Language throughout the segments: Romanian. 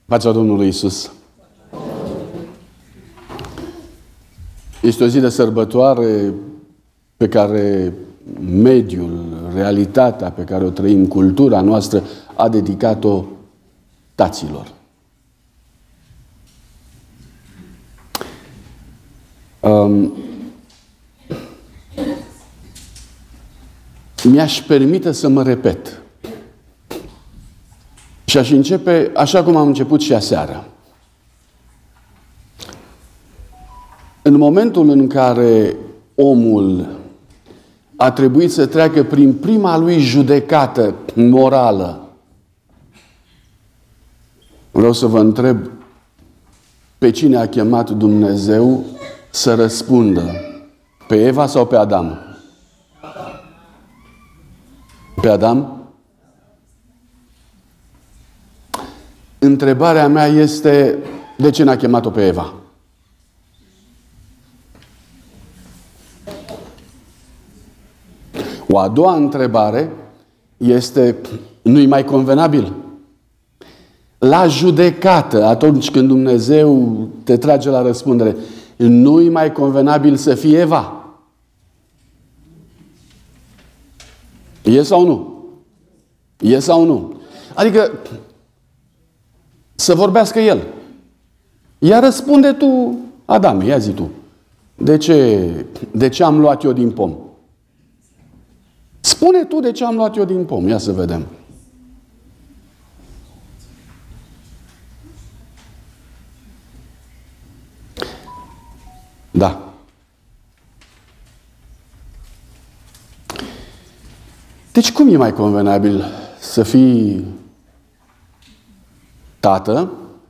Pacea Domnului Iisus. Este o zi de sărbătoare pe care mediul, realitatea pe care o trăim, cultura noastră, a dedicat-o taților. Mi-aș permite să mă repet. Și aș începe așa cum am început și aseară. În momentul în care omul a trebuit să treacă prin prima lui judecată morală, vreau să vă întreb pe cine a chemat Dumnezeu să răspundă? Pe Eva sau pe Adam? Pe Adam? Întrebarea mea este, de ce n-a chemat-o pe Eva? O a doua întrebare este, nu-i mai convenabil? La judecată, atunci când Dumnezeu te trage la răspundere, nu-i mai convenabil să fie Eva? E sau nu? E sau nu? Adică să vorbească el. Ia răspunde tu, Adame, ia zi tu. De ce am luat eu din pom? Spune tu de ce am luat eu din pom. Ia să vedem. Da. Deci cum e mai convenabil să fii tată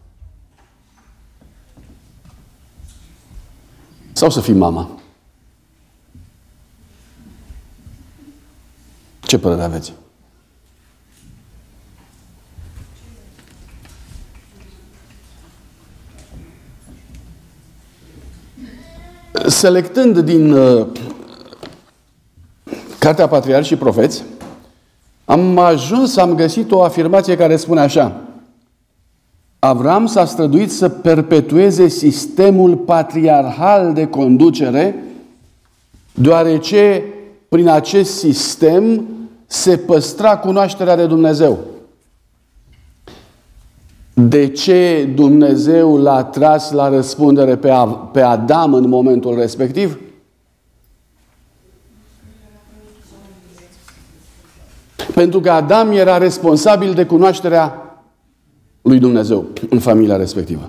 sau să fii mama? Ce părere aveți? Selectând din Cartea Patriarhi și Profeți, am găsit o afirmație care spune așa: Avram s-a străduit să perpetueze sistemul patriarhal de conducere, deoarece prin acest sistem se păstra cunoașterea de Dumnezeu. De ce Dumnezeu l-a tras la răspundere pe Adam în momentul respectiv? Pentru că Adam era responsabil de cunoașterea lui Dumnezeu în familia respectivă.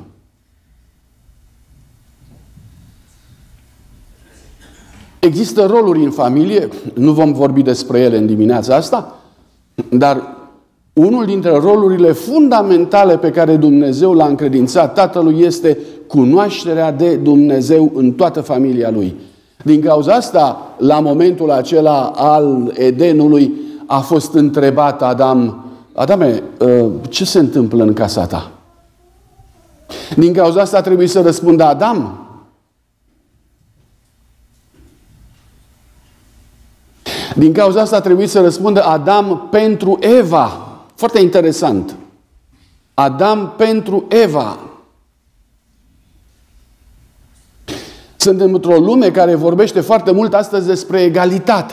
Există roluri în familie, nu vom vorbi despre ele în dimineața asta, dar unul dintre rolurile fundamentale pe care Dumnezeu l-a încredințat tatălui este cunoașterea de Dumnezeu în toată familia lui. Din cauza asta, la momentul acela al Edenului, a fost întrebat Adam: Adame, ce se întâmplă în casa ta? Din cauza asta trebuie să răspundă Adam. Din cauza asta trebuie să răspundă Adam pentru Eva. Foarte interesant. Adam pentru Eva. Suntem într-o lume care vorbește foarte mult astăzi despre egalitate.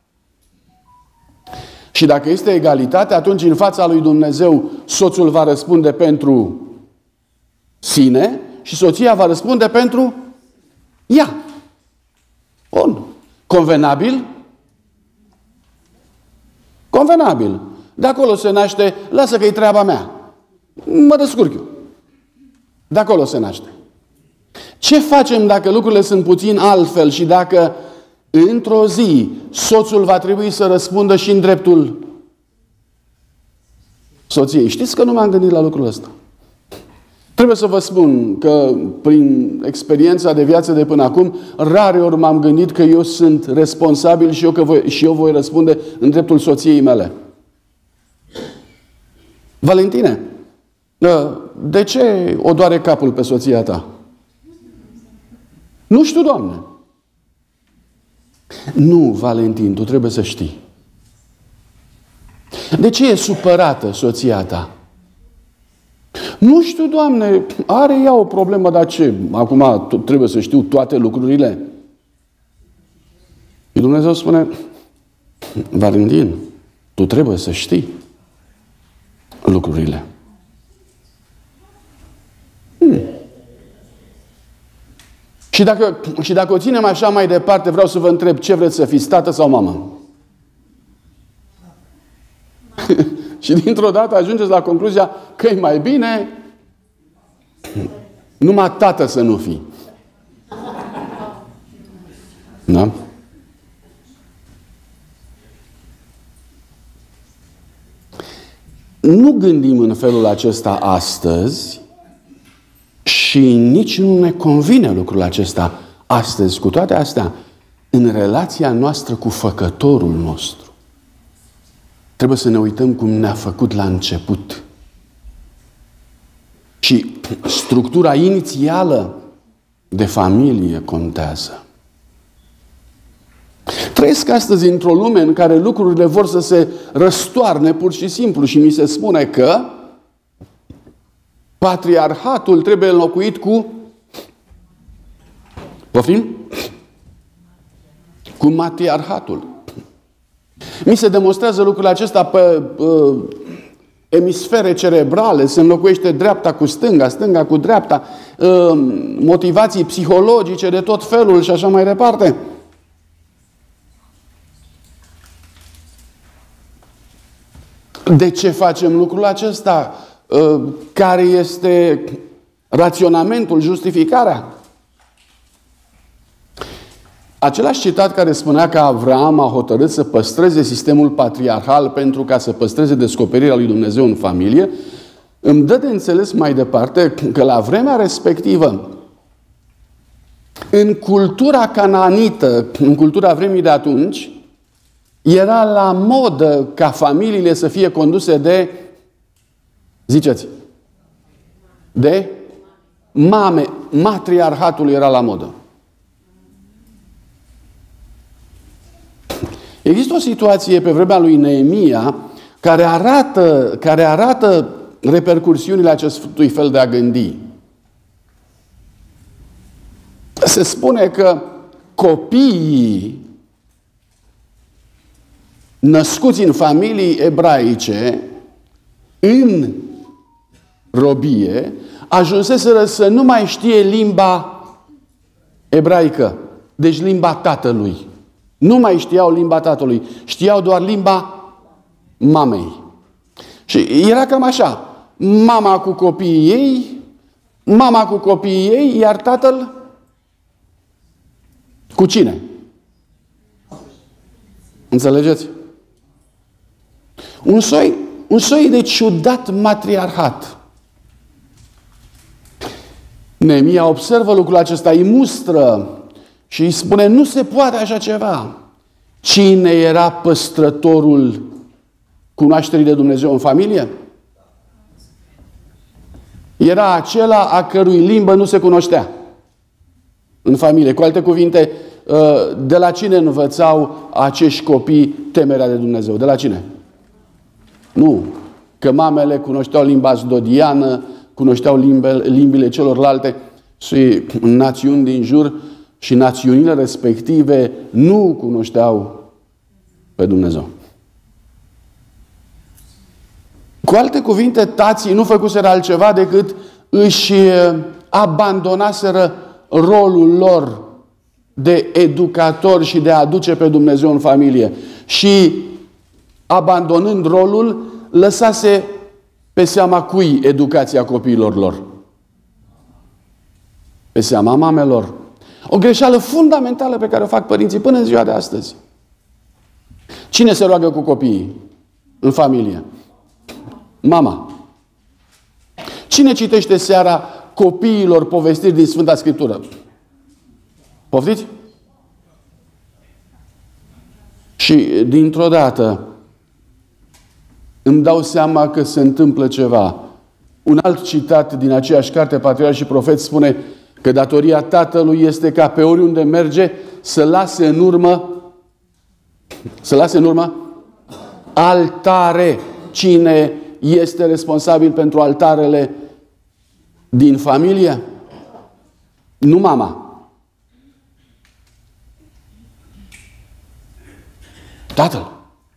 Și dacă este egalitate, atunci în fața lui Dumnezeu soțul va răspunde pentru sine și soția va răspunde pentru ea. Bun. Convenabil? Convenabil. De acolo se naște, lasă că e treaba mea. Mă descurc eu. De acolo se naște. Ce facem dacă lucrurile sunt puțin altfel și dacă într-o zi soțul va trebui să răspundă și în dreptul soției? Știți că nu m-am gândit la lucrul ăsta. Trebuie să vă spun că prin experiența de viață de până acum, rare ori m-am gândit că eu sunt responsabil și eu voi răspunde în dreptul soției mele. Valentine, de ce o doare capul pe soția ta? Nu știu, Doamne. Nu, Valentin, tu trebuie să știi. De ce e supărată soția ta? Nu știu, Doamne, are ea o problemă, dar ce? Acum trebuie să știu toate lucrurile? Și Dumnezeu spune, Valentin, tu trebuie să știi lucrurile. Și dacă o ținem așa mai departe, vreau să vă întreb, ce vreți să fiți, tată sau mamă? Și dintr-o dată ajungeți la concluzia că e mai bine numai tată să nu fii. Da? Nu gândim în felul acesta astăzi și nici nu ne convine lucrul acesta astăzi. Cu toate astea, în relația noastră cu Făcătorul nostru, trebuie să ne uităm cum ne-a făcut la început. Și structura inițială de familie contează. Trăiesc astăzi într-o lume în care lucrurile vor să se răstoarne pur și simplu și mi se spune că patriarhatul trebuie înlocuit cu poftim? Cu matriarhatul. Mi se demonstrează lucrul acesta pe emisfere cerebrale, se înlocuiește dreapta cu stânga, stânga cu dreapta, motivații psihologice de tot felul și așa mai departe. De ce facem lucrul acesta? Care este raționamentul, justificarea? Același citat care spunea că Avram a hotărât să păstreze sistemul patriarhal pentru ca să păstreze descoperirea lui Dumnezeu în familie, îmi dă de înțeles mai departe că la vremea respectivă, în cultura canaanită, în cultura vremii de atunci, era la modă ca familiile să fie conduse de, ziceți, de mame. Matriarhatul era la modă. Există o situație pe vremea lui Neemia care arată repercursiunile acestui fel de a gândi. Se spune că copiii născuți în familii ebraice, în robie, ajunseseră să nu mai știe limba ebraică, deci limba tatălui. Nu mai știau limba tatălui, știau doar limba mamei. Și era cam așa, mama cu copiii ei, iar tatăl cu cine? Înțelegeți? Un soi de ciudat matriarhat. Neemia observă lucrul acesta, îi mustră și îi spune, nu se poate așa ceva. Cine era păstrătorul cunoașterii de Dumnezeu în familie? Era acela a cărui limbă nu se cunoștea în familie. Cu alte cuvinte, de la cine învățau acești copii temerea de Dumnezeu? De la cine? Nu. Că mamele cunoșteau limba asdodiană, cunoșteau limbile celorlalte și națiuni din jur și națiunile respective nu cunoșteau pe Dumnezeu. Cu alte cuvinte, tații nu făcuseră altceva decât își abandonaseră rolul lor de educator și de a aduce pe Dumnezeu în familie. Și abandonând rolul, lăsase pe seama cui educația copiilor lor? Pe seama mamelor. O greșeală fundamentală pe care o fac părinții până în ziua de astăzi. Cine se roagă cu copiii în familie? Mama. Cine citește seara copiilor povestiri din Sfânta Scriptură? Poftiți? Și dintr-o dată îmi dau seama că se întâmplă ceva. Un alt citat din aceeași carte, Patriarhi și Profeți, spune că datoria tatălui este ca pe oriunde merge să lase în urmă altare. Cine este responsabil pentru altarele din familie? Nu mama. Tatăl.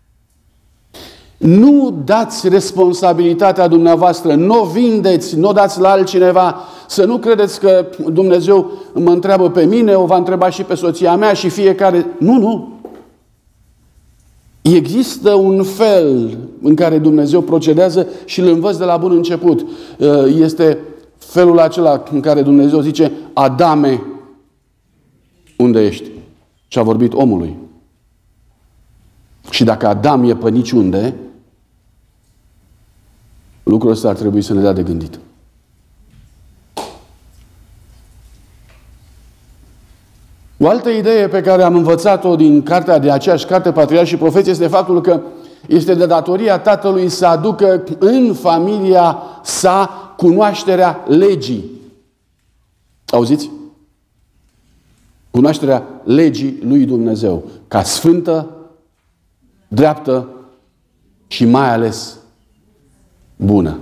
Nu dați responsabilitatea dumneavoastră, nu o vindeți, nu o dați la altcineva. Să nu credeți că Dumnezeu mă întreabă pe mine, o va întreba și pe soția mea și fiecare. Nu. Există un fel în care Dumnezeu procedează și îl învăț de la bun început. Este felul acela în care Dumnezeu zice: Adame, unde ești? Și a vorbit omului. Și dacă Adam e pe niciunde, lucrul ăsta ar trebui să ne dea de gândit. O altă idee pe care am învățat-o din cartea de aceeași carte, Patriarhi și Profeți, este faptul că este de datoria tatălui să aducă în familia sa cunoașterea legii. Auziți? Cunoașterea legii lui Dumnezeu, ca sfântă, dreaptă și mai ales bună.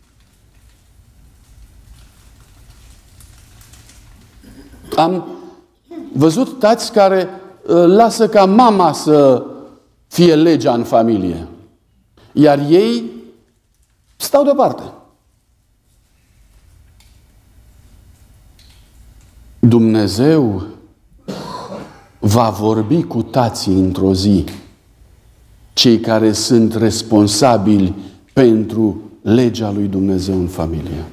Am văzut tați care lasă ca mama să fie legea în familie, iar ei stau deoparte. Dumnezeu va vorbi cu tații într-o zi, cei care sunt responsabili pentru legea lui Dumnezeu în familie.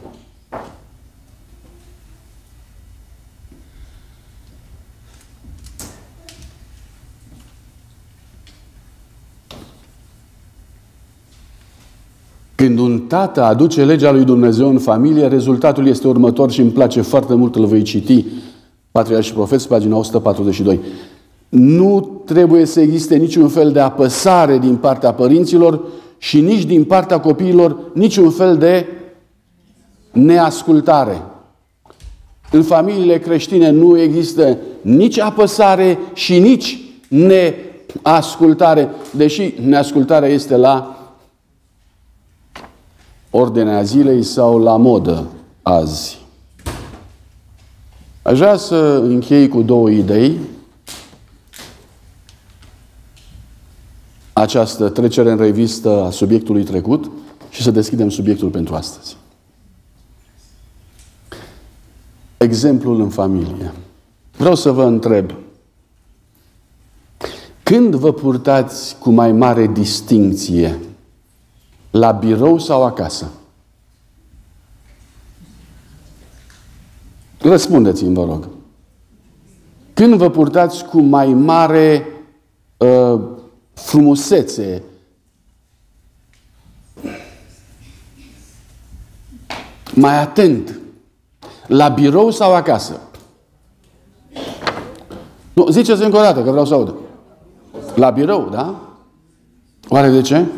Când un tată aduce legea lui Dumnezeu în familie, rezultatul este următor și îmi place foarte mult, îl voi citi, Patriarhi și Profeți, pagina 142. Nu trebuie să existe niciun fel de apăsare din partea părinților și nici din partea copiilor niciun fel de neascultare. În familiile creștine nu există nici apăsare și nici neascultare, deși neascultarea este la ordinea zilei sau la modă azi. Aș vrea să închei cu două idei această trecere în revistă a subiectului trecut și să deschidem subiectul pentru astăzi. Exemplul în familie. Vreau să vă întreb, când vă purtați cu mai mare distincție? La birou sau acasă? Răspundeți-mi, vă rog. Când vă purtați cu mai mare frumusețe, mai atent, la birou sau acasă? Nu, ziceți încă o dată, că vreau să aud. La birou, da? Oare de ce?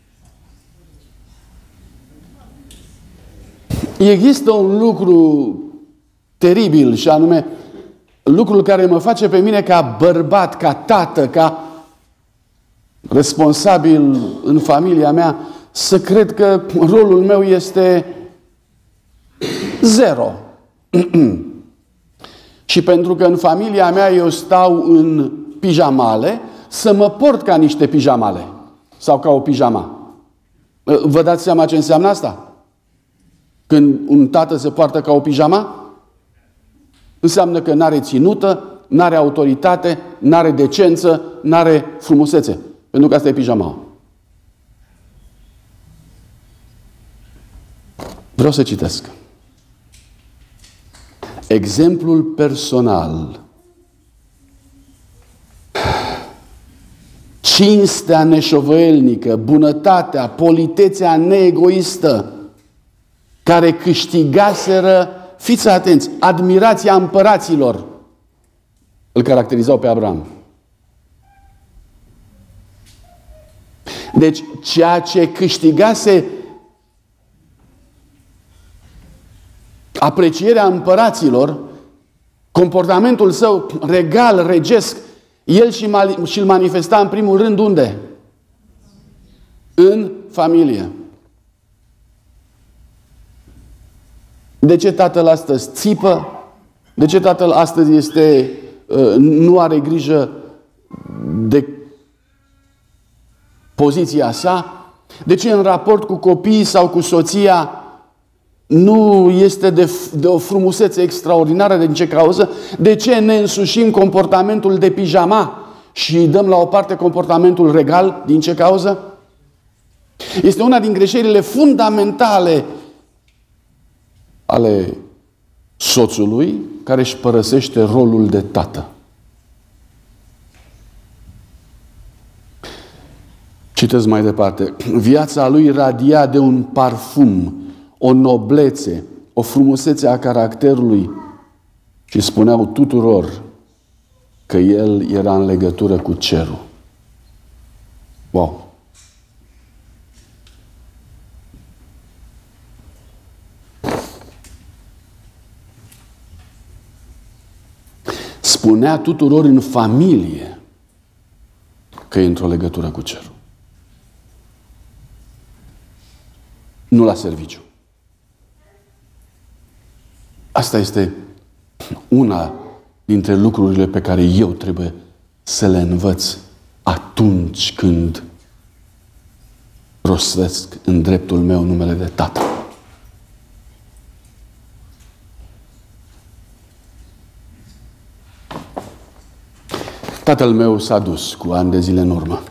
Există un lucru teribil și anume lucrul care mă face pe mine ca bărbat, ca tată, ca responsabil în familia mea să cred că rolul meu este zero. Și pentru că în familia mea eu stau în pijamale, să mă port ca niște pijamale sau ca o pijama. Vă dați seama ce înseamnă asta? Când un tată se poartă ca o pijama, înseamnă că n-are ținută, n-are autoritate, n-are decență, n-are frumusețe. Pentru că asta e pijama. Vreau să citesc. Exemplul personal. Cinstea neșovăielnică, bunătatea, politețea neegoistă, care câștigaseră, fiți atenți, admirația împăraților, îl caracterizau pe Abraham. Deci, ceea ce câștigase aprecierea împăraților, comportamentul său regal, regesc, el și-l manifesta în primul rând unde? În familie. De ce tatăl astăzi țipă? De ce tatăl astăzi nu are grijă de poziția sa? De ce în raport cu copiii sau cu soția nu este de o frumusețe extraordinară? Din ce cauză? De ce ne însușim comportamentul de pijama și dăm la o parte comportamentul regal? Din ce cauză? Este una din greșelile fundamentale ale soțului care își părăsește rolul de tată. Citesc mai departe. Viața lui radia de un parfum, o noblețe, o frumusețe a caracterului și spuneau tuturor că el era în legătură cu cerul. Wow! Spunea tuturor în familie că e într-o legătură cu cerul. Nu la serviciu. Asta este una dintre lucrurile pe care eu trebuie să le învăț atunci când rostesc în dreptul meu numele de tată. Tatăl meu s-a dus cu ani de zile în urmă.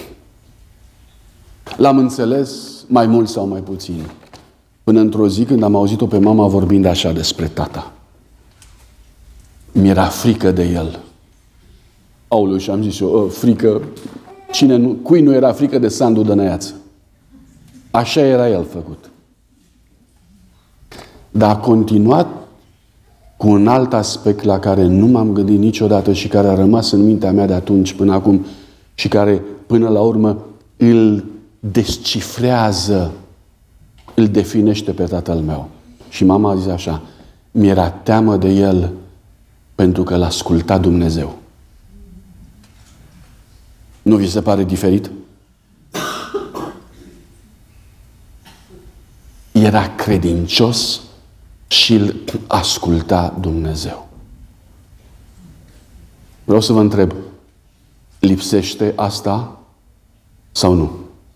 L-am înțeles mai mult sau mai puțin. Până într-o zi când am auzit-o pe mama vorbind așa despre tata. Mi-era frică de el. Aoleu, și am zis eu, frică, cui nu era frică de Sandu Dănăiață? Așa era el făcut. Dar a continuat cu un alt aspect la care nu m-am gândit niciodată și care a rămas în mintea mea de atunci până acum și care până la urmă îl descifrează, îl definește pe tatăl meu. Și mama a zis așa, mi-era teamă de el pentru că l-asculta Dumnezeu. Nu vi se pare diferit? Era credincios și îl asculta Dumnezeu. Vreau să vă întreb, lipsește asta sau nu?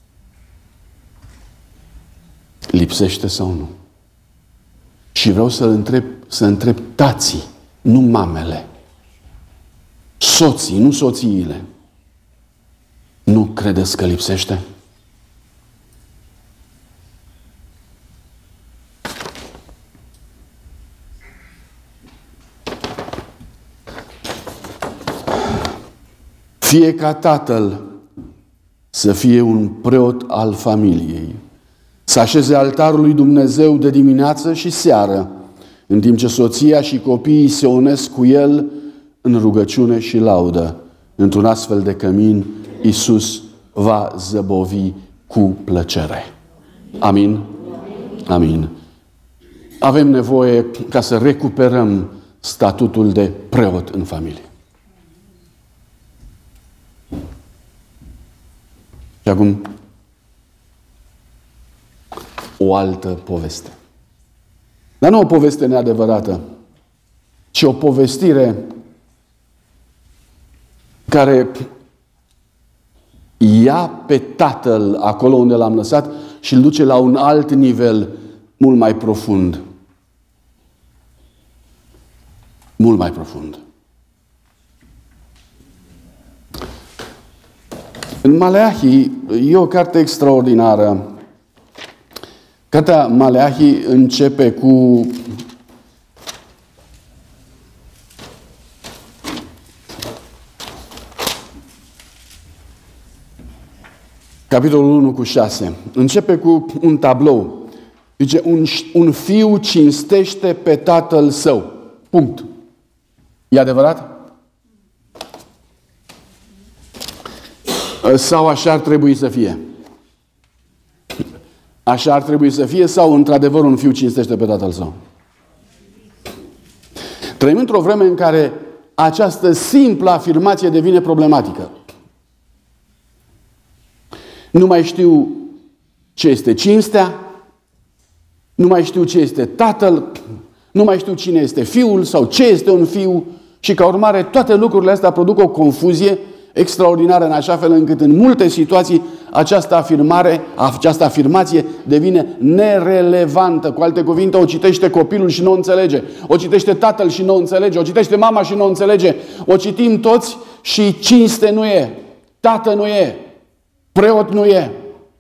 Lipsește sau nu? Și vreau să întreb tații, nu mamele. Soții, nu soțiile. Nu credeți că lipsește? Fie ca tatăl să fie un preot al familiei, să așeze altarul lui Dumnezeu de dimineață și seară, în timp ce soția și copiii se unesc cu el în rugăciune și laudă. Într-un astfel de cămin, Iisus va zăbovi cu plăcere. Amin? Amin. Avem nevoie ca să recuperăm statutul de preot în familie. Și acum, o altă poveste. Dar nu o poveste neadevărată, ci o povestire care ia pe tatăl acolo unde l-am lăsat și îl duce la un alt nivel mult mai profund. Mult mai profund. În Maleahi e o carte extraordinară. Cartea Maleahi începe cu capitolul 1 cu 6. Începe cu un tablou. Zice, un fiu cinstește pe tatăl său. Punct. E adevărat? Sau așa ar trebui să fie? Așa ar trebui să fie sau într-adevăr un fiu cinstește pe tatăl său? Trăim într-o vreme în care această simplă afirmație devine problematică. Nu mai știu ce este cinstea, nu mai știu ce este tatăl, nu mai știu cine este fiul sau ce este un fiu și ca urmare toate lucrurile astea produc o confuzie extraordinară în așa fel încât în multe situații această afirmație devine nerelevantă. Cu alte cuvinte, o citește copilul și nu o înțelege, o citește tatăl și nu o înțelege, o citește mama și nu o înțelege, o citim toți și cinste nu e, tată nu e, preot nu e.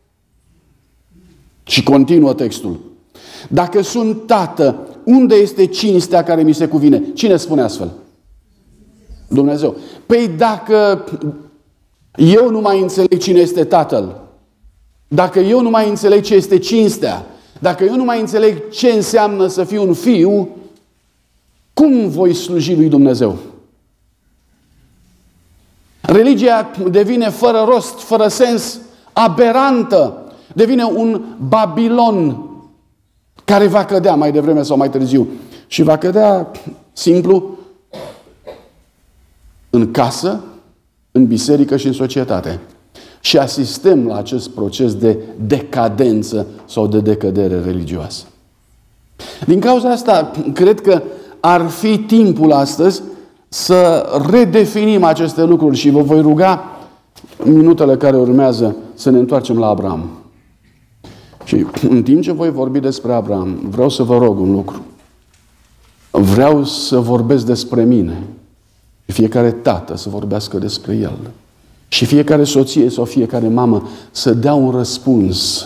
Și continuă textul. Dacă sunt tată, unde este cinstea care mi se cuvine? Cine spune astfel? Dumnezeu. Păi dacă eu nu mai înțeleg cine este Tatăl, dacă eu nu mai înțeleg ce este cinstea, dacă eu nu mai înțeleg ce înseamnă să fiu un fiu, cum voi sluji lui Dumnezeu? Religia devine fără rost, fără sens, aberantă, devine un Babilon care va cădea mai devreme sau mai târziu. Și va cădea simplu în casă, în biserică și în societate. Și asistăm la acest proces de decadență sau de decădere religioasă. Din cauza asta, cred că ar fi timpul astăzi să redefinim aceste lucruri și vă voi ruga în minutele care urmează să ne întoarcem la Abraham. Și în timp ce voi vorbi despre Abraham, vreau să vă rog un lucru. Vreau să vorbesc despre mine. Fiecare tată să vorbească despre el. Și fiecare soție sau fiecare mamă să dea un răspuns.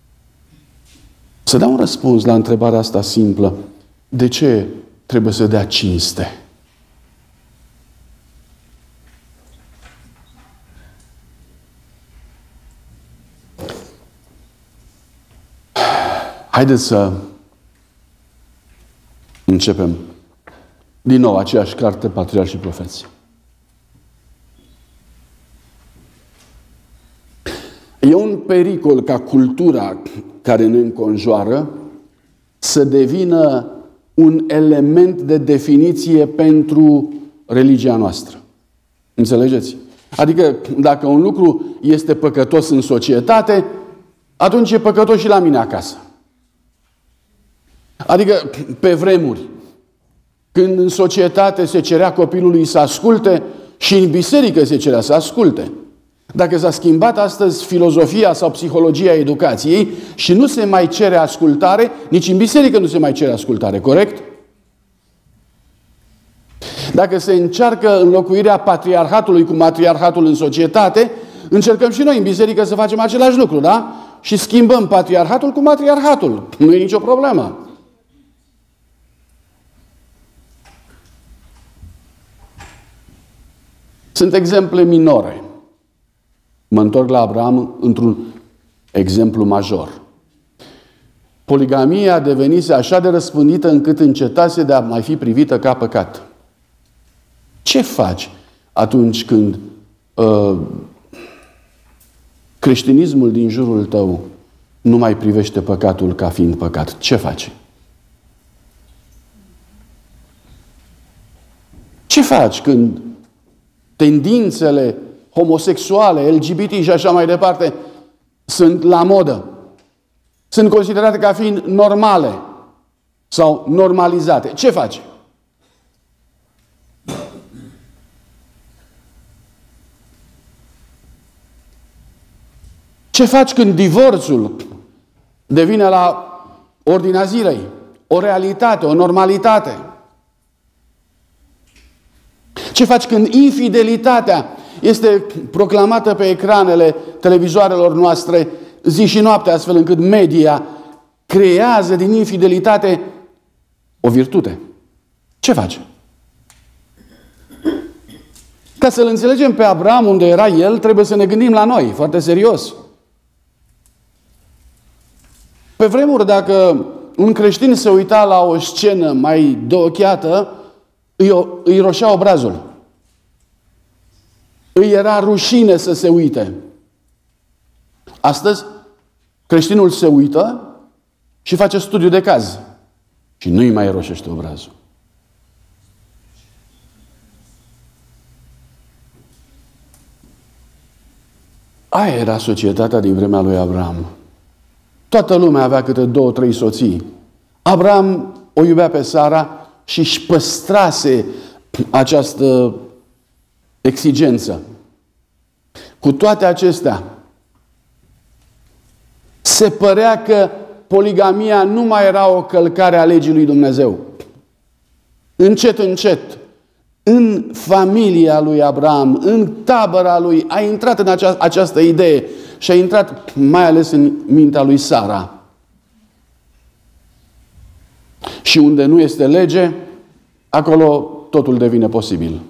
Să dea un răspuns la întrebarea asta simplă. De ce trebuie să dea cinste? Haideți să începem din nou aceeași carte, Patriarhi și Profeți. E un pericol ca cultura care ne înconjoară să devină un element de definiție pentru religia noastră. Înțelegeți? Adică dacă un lucru este păcătos în societate, atunci e păcătos și la mine acasă. Adică pe vremuri, când în societate se cerea copilului să asculte și în biserică se cerea să asculte. Dacă s-a schimbat astăzi filozofia sau psihologia educației și nu se mai cere ascultare, nici în biserică nu se mai cere ascultare, corect? Dacă se încearcă înlocuirea patriarhatului cu matriarhatul în societate, încercăm și noi în biserică să facem același lucru, da? Și schimbăm patriarhatul cu matriarhatul. Nu e nicio problemă. Sunt exemple minore. Mă întorc la Abraham într-un exemplu major. Poligamia devenise așa de răspândită încât încetase de a mai fi privită ca păcat. Ce faci atunci când creștinismul din jurul tău nu mai privește păcatul ca fiind păcat? Ce faci? Ce faci când tendințele homosexuale, LGBT și așa mai departe sunt la modă? Sunt considerate ca fiind normale sau normalizate. Ce faci? Ce faci când divorțul devine la ordinea zilei o realitate, o normalitate? Ce faci când infidelitatea este proclamată pe ecranele televizoarelor noastre zi și noapte, astfel încât media creează din infidelitate o virtute? Ce faci? Ca să-l înțelegem pe Abraham unde era el, trebuie să ne gândim la noi, foarte serios. Pe vremuri, dacă un creștin se uita la o scenă mai deocheată, îi roșea obrazul. Îi era rușine să se uite. Astăzi, creștinul se uită și face studiu de caz. Și nu îi mai roșește obrazul. Aia era societatea din vremea lui Abraham. Toată lumea avea câte 2-3 soții. Abraham o iubea pe Sara și își păstrase această exigență. Cu toate acestea, se părea că poligamia nu mai era o călcare a legii lui Dumnezeu. Încet, încet, în familia lui Abraham, în tabăra lui, a intrat în această idee și a intrat mai ales în mintea lui Sara. Și unde nu este lege, acolo totul devine posibil.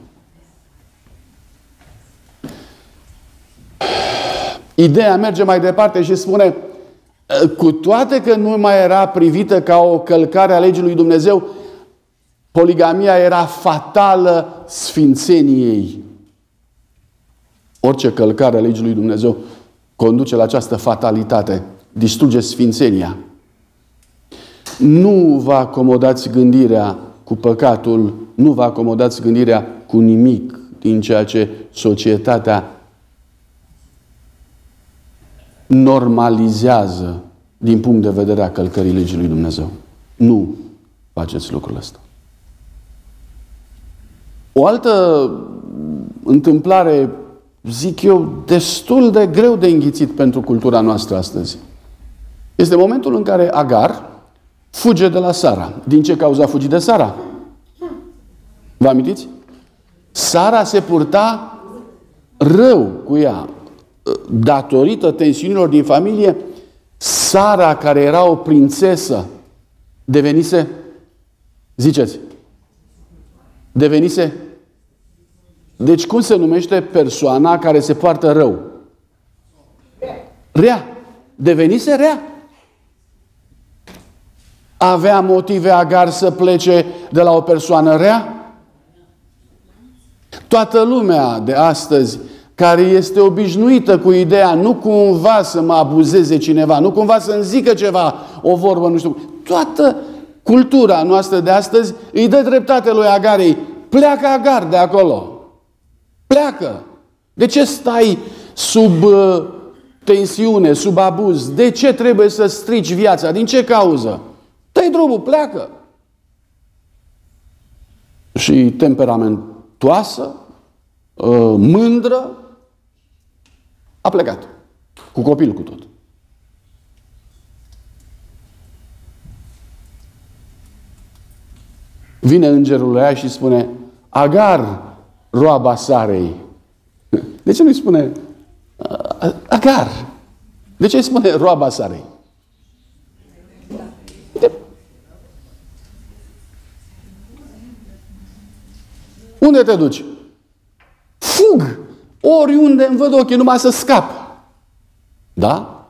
Ideea merge mai departe și spune, cu toate că nu mai era privită ca o călcare a legii lui Dumnezeu, poligamia era fatală sfințeniei. Orice călcare a legii lui Dumnezeu conduce la această fatalitate, distruge sfințenia. Nu vă acomodați gândirea cu păcatul, nu vă acomodați gândirea cu nimic din ceea ce societatea normalizează din punct de vedere a călcării legii lui Dumnezeu. Nu faceți lucrul ăsta. O altă întâmplare, zic eu, destul de greu de înghițit pentru cultura noastră astăzi, este momentul în care Agar fuge de la Sara. Din ce cauză a fugit de Sara? Vă amintiți? Sara se purta rău cu ea. Datorită tensiunilor din familie, Sara, care era o prințesă, devenise, ziceți, devenise, deci cum se numește persoana care se poartă rău? Rea. Devenise rea. Avea motive Agar să plece de la o persoană rea? Toată lumea de astăzi care este obișnuită cu ideea nu cumva să mă abuzeze cineva, nu cumva să-mi zică ceva, o vorbă, nu știu. Toată cultura noastră de astăzi îi dă dreptate lui Agarei. Pleacă Agar de acolo. Pleacă. De ce stai sub tensiune, sub abuz? De ce trebuie să strici viața? Din ce cauză? Dă-i drumul, pleacă. Și temperamentoasă, mândră, a plecat. Cu copil cu tot. Vine îngerul la ea și spune, Agar, roaba Sarei. De ce nu-i spune Agar? De ce îi spune roaba Sarei? Unde te duci? Fug! Oriunde îmi văd ochii, numai să scap. Da?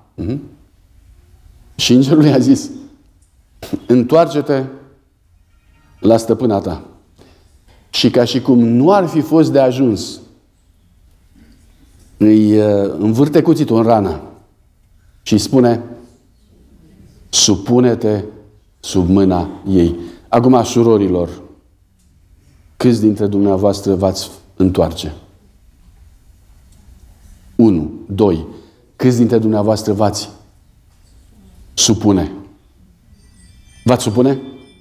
Și îngerul i-a zis, întoarce-te la stăpâna ta. Și ca și cum nu ar fi fost de ajuns, îi învârte cuțitul în rană și îi spune, supune-te sub mâna ei. Acum, surorilor, câți dintre dumneavoastră v-ați întoarce? 1, 2. Câți dintre dumneavoastră v-ați supune? V-ați supune?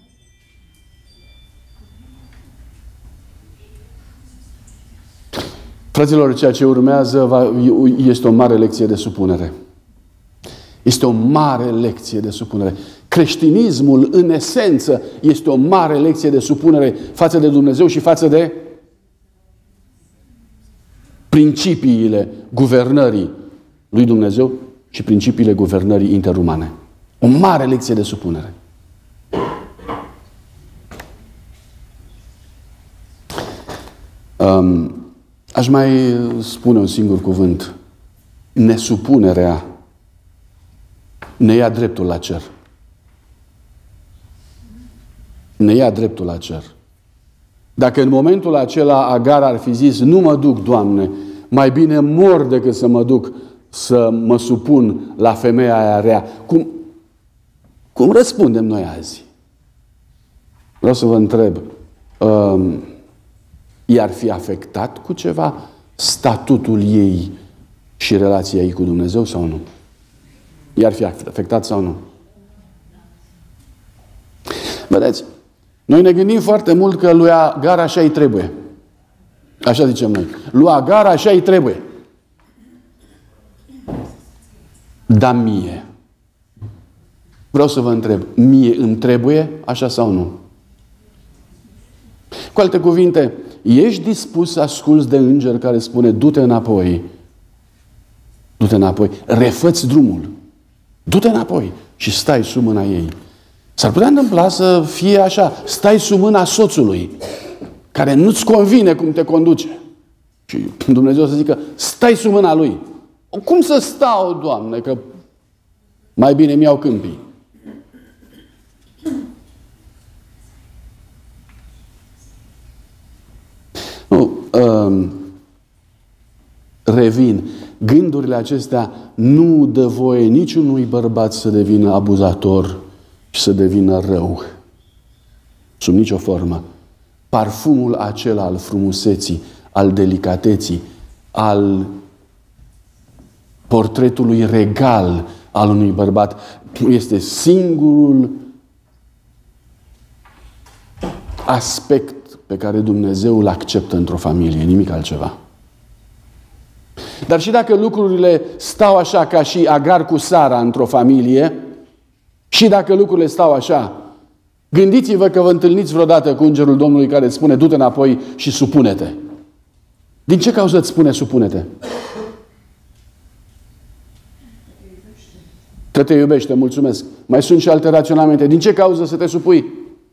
Fraților, ceea ce urmează este o mare lecție de supunere. Este o mare lecție de supunere. Creștinismul, în esență, este o mare lecție de supunere față de Dumnezeu și față de principiile guvernării lui Dumnezeu și principiile guvernării interumane. O mare lecție de supunere. Aș mai spune un singur cuvânt. Nesupunerea ne ia dreptul la cer. Ne ia dreptul la cer. Dacă în momentul acela Agar ar fi zis, nu mă duc, Doamne, mai bine mor decât să mă duc să mă supun la femeia aia rea. Cum răspundem noi azi? Vreau să vă întreb, i-ar fi afectat cu ceva statutul ei și relația ei cu Dumnezeu sau nu? I-ar fi afectat sau nu? Vedeți? Noi ne gândim foarte mult că lui Agar așa îi trebuie. Așa zicem noi. Lui Agar așa îi trebuie. Dar mie. Vreau să vă întreb. Mie îmi trebuie așa sau nu? Cu alte cuvinte, ești dispus să asculți de înger care spune du-te înapoi. Du-te înapoi. Refă-ți drumul. Du-te înapoi și stai sub mâna ei. S-ar putea întâmpla să fie așa. Stai sub mâna soțului care nu-ți convine cum te conduce. Și Dumnezeu să zică, stai sub mâna lui. Cum să stau, Doamne, că mai bine mi-au câmpii. Nu, revin. Gândurile acestea nu dă voie niciunui bărbat să devină abuzator și să devină rău. Sub nicio formă. Parfumul acela al frumuseții, al delicateții, al portretului regal al unui bărbat este singurul aspect pe care Dumnezeu îl acceptă într-o familie, nimic altceva. Dar și dacă lucrurile stau așa ca și Agar cu Sara într-o familie, și dacă lucrurile stau așa, gândiți-vă că vă întâlniți vreodată cu îngerul Domnului care îți spune du-te înapoi și supune-te. Din ce cauză îți spune supune-te? Că te iubește, mulțumesc. Mai sunt și alte raționamente. Din ce cauză să te supui?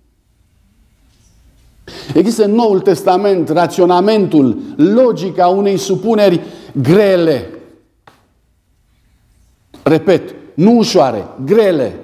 Există în Noul Testament raționamentul, logica unei supuneri grele. Repet, nu ușoare, grele.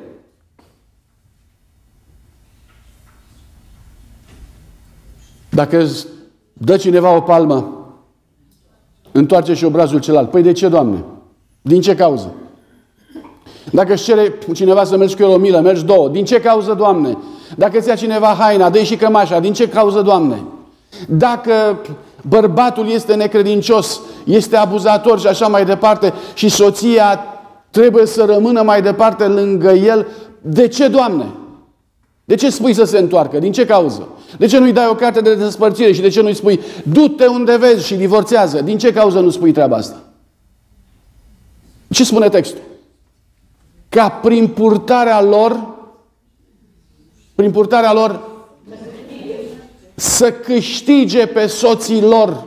Dacă îți dă cineva o palmă, întoarce și obrazul celălalt. Păi de ce, Doamne? Din ce cauză? Dacă își cere cineva să mergi cu el o milă, mergi două. Din ce cauză, Doamne? Dacă îți ia cineva haina, dă-i și cămașa. Din ce cauză, Doamne? Dacă bărbatul este necredincios, este abuzator și așa mai departe și soția trebuie să rămână mai departe lângă el, de ce, Doamne? De ce spui să se întoarcă? Din ce cauză? De ce nu-i dai o carte de despărțire și de ce nu-i spui du-te unde vezi și divorțează? Din ce cauză nu spui treaba asta? Ce spune textul? Ca prin purtarea lor să câștige pe soții lor.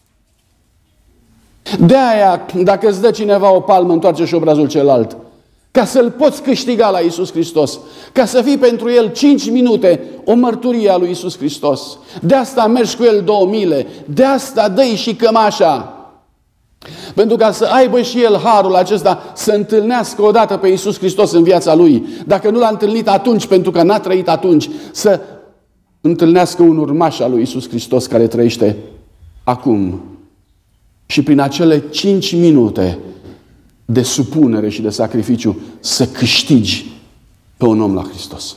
De aia, dacă îți dă cineva o palmă, întoarce și obrazul celălalt. Ca să-l poți câștiga la Iisus Hristos. Ca să fii pentru el 5 minute o mărturie a lui Iisus Hristos. De asta mergi cu el 2 mile. De asta dă-i și cămașa. Pentru ca să aibă și el harul acesta să întâlnească odată pe Iisus Hristos în viața lui. Dacă nu l-a întâlnit atunci, pentru că n-a trăit atunci, să întâlnească un urmaș al lui Iisus Hristos care trăiește acum. Și prin acele 5 minute de supunere și de sacrificiu să câștigi pe un om la Hristos.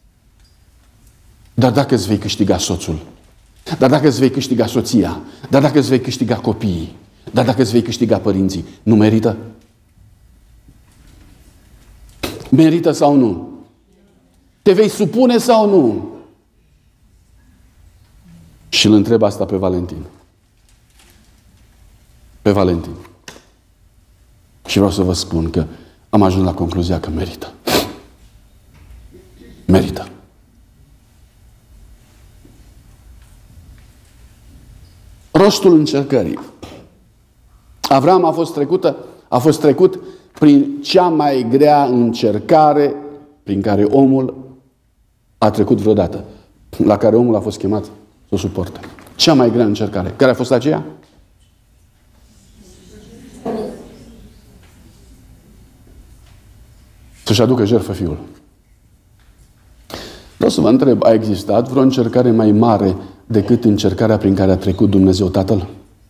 Dar dacă îți vei câștiga soțul, dar dacă îți vei câștiga soția, dar dacă îți vei câștiga copiii, dar dacă îți vei câștiga părinții, nu merită? Merită sau nu? Te vei supune sau nu? Și îl întreb asta pe Valentin. Pe Valentin. Și vreau să vă spun că am ajuns la concluzia că merită. Merită. Rostul încercării. Avram a fost trecut prin cea mai grea încercare prin care omul a trecut vreodată. La care omul a fost chemat să o suporte. Cea mai grea încercare. Care a fost aceea? Să-și aducă jertfă fiul. Vreau să vă întreb, a existat vreo încercare mai mare decât încercarea prin care a trecut Dumnezeu Tatăl?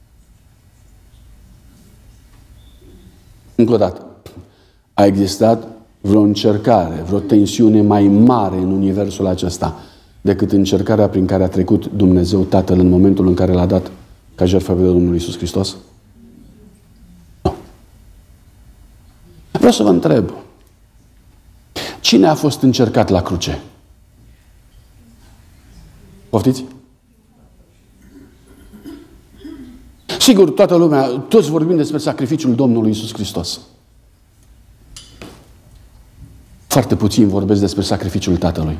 Încă o dată. A existat vreo încercare, vreo tensiune mai mare în universul acesta decât încercarea prin care a trecut Dumnezeu Tatăl în momentul în care l-a dat ca jertfă pe Domnul Iisus Hristos? Nu. Vreau să vă întreb. Cine a fost încercat la cruce? Poftiți? Sigur, toată lumea, toți vorbim despre sacrificiul Domnului Iisus Hristos. Foarte puțin vorbesc despre sacrificiul Tatălui.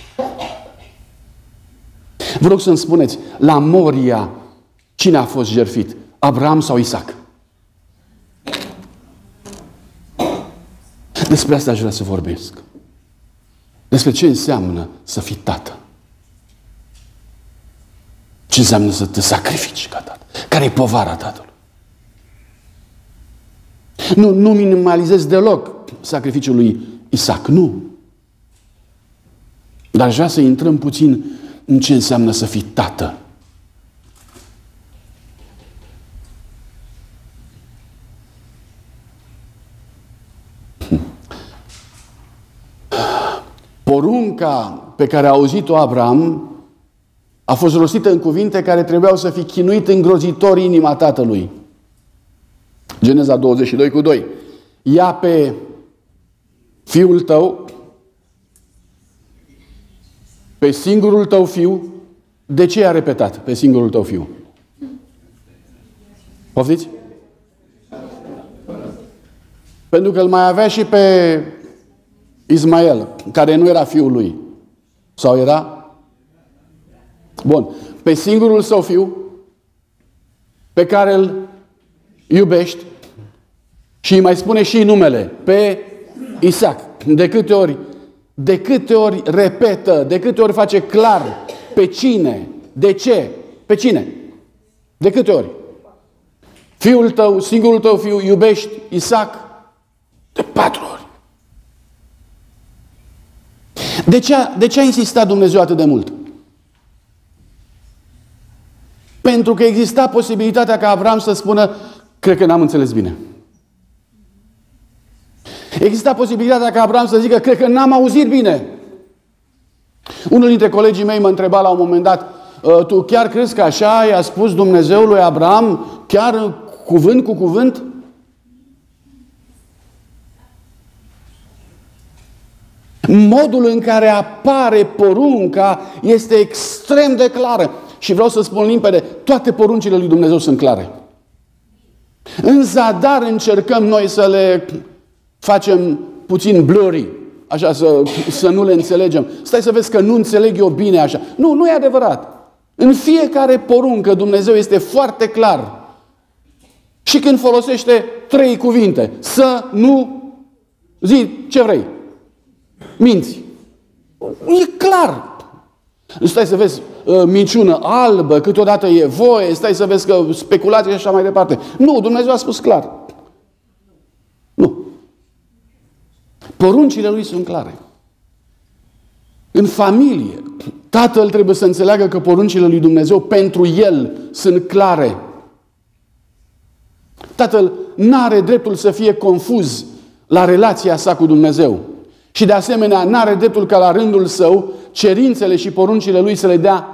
Vă rog să-mi spuneți, la Moria, cine a fost jertfit? Abraham sau Isaac? Despre asta aș vrea să vorbesc. Despre ce înseamnă să fii tată. Ce înseamnă să te sacrifici ca tată. Care e povara tatălui? Nu minimalizez deloc sacrificiul lui Isaac, nu. Dar aș vrea să intrăm puțin în ce înseamnă să fii tată. Porunca pe care a auzit-o Abraham a fost rostită în cuvinte care trebuiau să fi chinuit îngrozitor inima tatălui. Geneza 22:2. Ia pe fiul tău, pe singurul tău fiu. De ce a repetat pe singurul tău fiu? Poftiți? Pentru că îl mai avea și pe Ismael, care nu era fiul lui. Sau era? Bun. Pe singurul său fiu, pe care îl iubești, și îi mai spune și numele, pe Isaac. De câte ori repetă, de câte ori face clar pe cine, de ce, pe cine? De câte ori? Fiul tău, singurul tău fiu, iubești Isaac? De 4 ori. De ce a insistat Dumnezeu atât de mult? Pentru că exista posibilitatea ca Abraham să spună, cred că n-am înțeles bine. Exista posibilitatea ca Abraham să zică, cred că n-am auzit bine. Unul dintre colegii mei mă întreba la un moment dat, tu chiar crezi că așa i-a spus Dumnezeu lui Abraham, chiar cuvânt cu cuvânt? Modul în care apare porunca este extrem de clară. Și vreau să spun limpede, toate poruncile lui Dumnezeu sunt clare. În zadar încercăm noi să le facem puțin blurry, așa să nu le înțelegem. Stai să vezi că nu înțeleg eu bine așa. Nu e adevărat. În fiecare poruncă Dumnezeu este foarte clar. Și când folosește 3 cuvinte, să nu zi ce vrei. Minți. E clar. Stai să vezi minciună albă, câteodată e voie, stai să vezi că speculație și așa mai departe. Nu, Dumnezeu a spus clar. Nu. Poruncile lui sunt clare. În familie, tatăl trebuie să înțeleagă că poruncile lui Dumnezeu pentru el sunt clare. Tatăl n-are dreptul să fie confuz la relația sa cu Dumnezeu. Și de asemenea n-are dreptul ca la rândul său cerințele și poruncile lui să le dea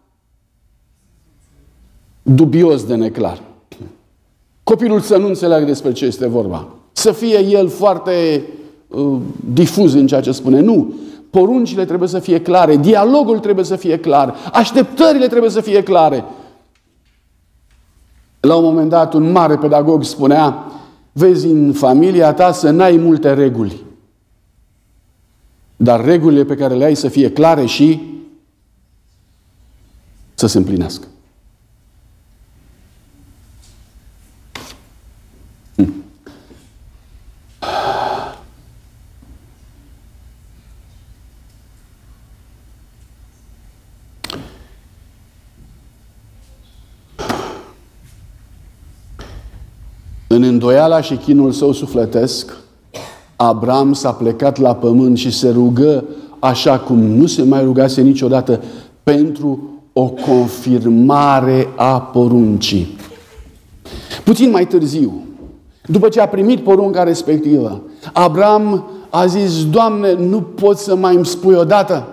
dubios de neclar. Copilul să nu înțeleagă despre ce este vorba. Să fie el foarte difuz în ceea ce spune. Nu. Poruncile trebuie să fie clare. Dialogul trebuie să fie clar. Așteptările trebuie să fie clare. La un moment dat, un mare pedagog spunea, vezi în familia ta să n-ai multe reguli. Dar regulile pe care le ai să fie clare și să se împlinească. În îndoiala și chinul său sufletesc, Abraham s-a plecat la pământ și se rugă așa cum nu se mai rugase niciodată pentru o confirmare a poruncii. Puțin mai târziu, după ce a primit porunca respectivă, Abraham a zis, Doamne, nu pot să mai îmi spui odată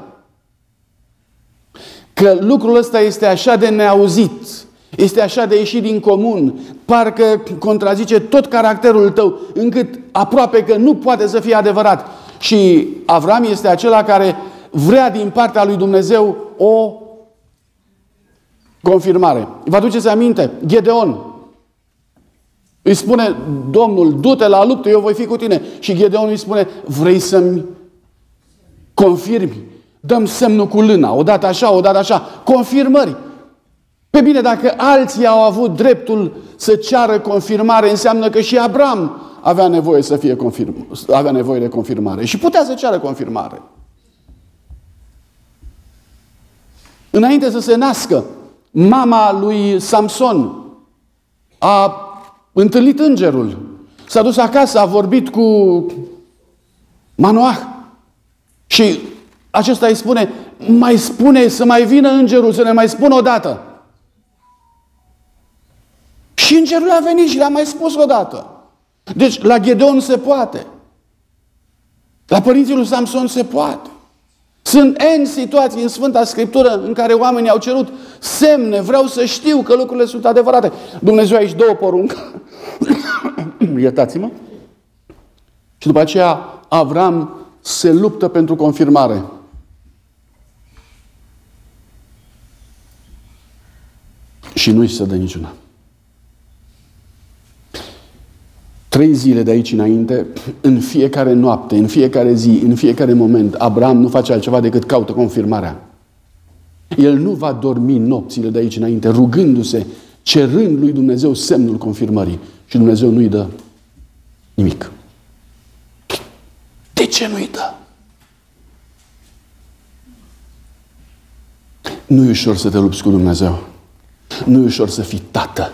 că lucrul ăsta este așa de neauzit, este așa de ieșit din comun, parcă contrazice tot caracterul tău, încât aproape că nu poate să fie adevărat. Și Avram este acela care vrea din partea lui Dumnezeu o confirmare. Vă aduceți aminte? Gedeon. Îi spune Domnul, du-te la luptă, eu voi fi cu tine. Și Gedeon îi spune, vrei să-mi confirmi? Dăm semnul cu lâna, odată așa, odată așa. Confirmări. Pe bine, dacă alții au avut dreptul să ceară confirmare, înseamnă că și Abraham avea nevoie să fie avea nevoie de confirmare. Și putea să ceară confirmare. Înainte să se nască, mama lui Samson a întâlnit îngerul. S-a dus acasă, a vorbit cu Manoah. Și acesta îi spune, mai spune să mai vină îngerul, să ne mai spună odată. Și îngerul a venit și le-a mai spus odată. Deci la Gedeon se poate. La părinții lui Samson se poate. Sunt N situații în Sfânta Scriptură în care oamenii au cerut semne, vreau să știu că lucrurile sunt adevărate. Dumnezeu aici dă o poruncă. Iertați-mă. Și după aceea Avram se luptă pentru confirmare. Și nu-i se dă niciuna. 3 zile de aici înainte, în fiecare noapte, în fiecare zi, în fiecare moment, Abraham nu face altceva decât caută confirmarea. El nu va dormi nopțile de aici înainte, rugându-se, cerând lui Dumnezeu semnul confirmării. Și Dumnezeu nu-i dă nimic. De ce nu-i dă? Nu e ușor să te lupți cu Dumnezeu. Nu e ușor să fii tată